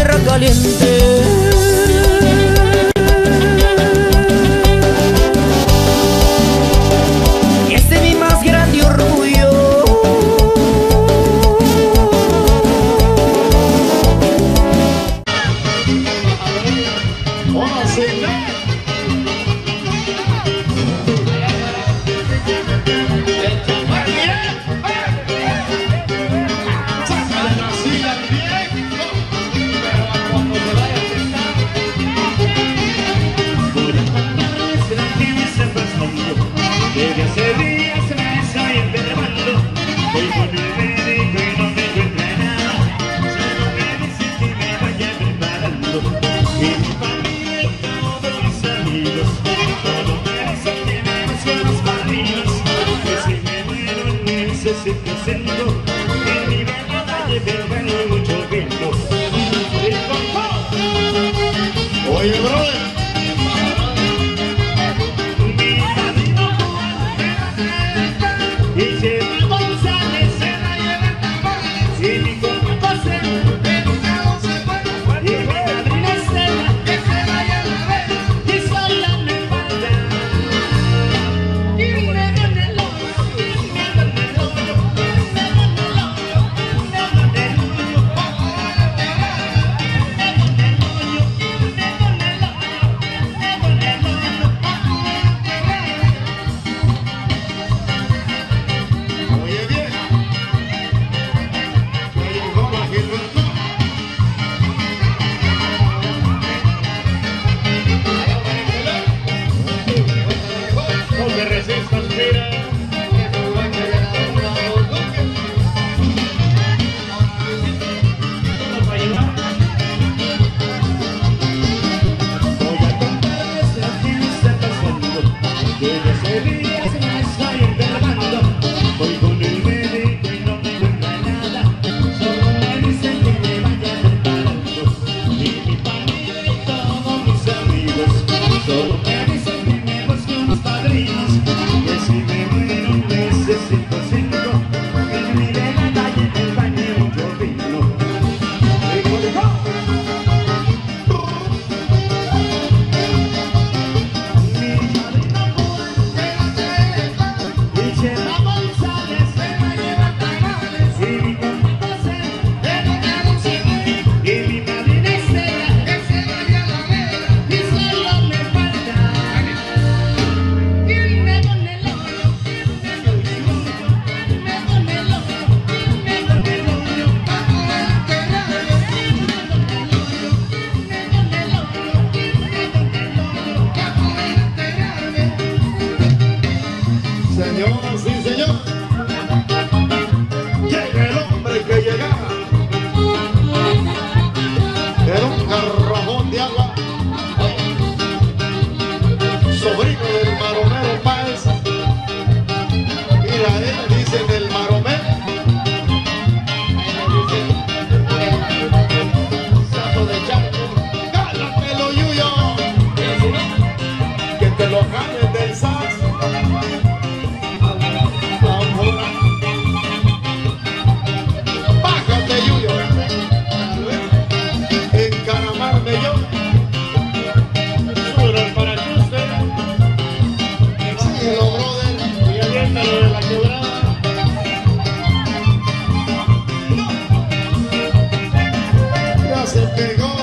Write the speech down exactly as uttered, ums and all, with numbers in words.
tierra caliente. Y este es mi más grande orgullo. ¡Hola, señor! Desde hace días me estoy enfermando. Voy con el médico y no me encuentra nada. Solo me dice que me vaya preparando. Y mi familia y todos mis amigos solo me dicen que me busquen los padrinos. Que si me muero necesito hacerlo. Que mi vida vaya perdiendo mucho viento. Oye, brother. Señoras y señores, llega el hombre que llegaba. Era un garrafón de agua, sobrino del maromero Páez. Mira, él dice del maromero. Saco de charco, cálatelo, Yuyo, que te lo cambies del sax. Se pegó.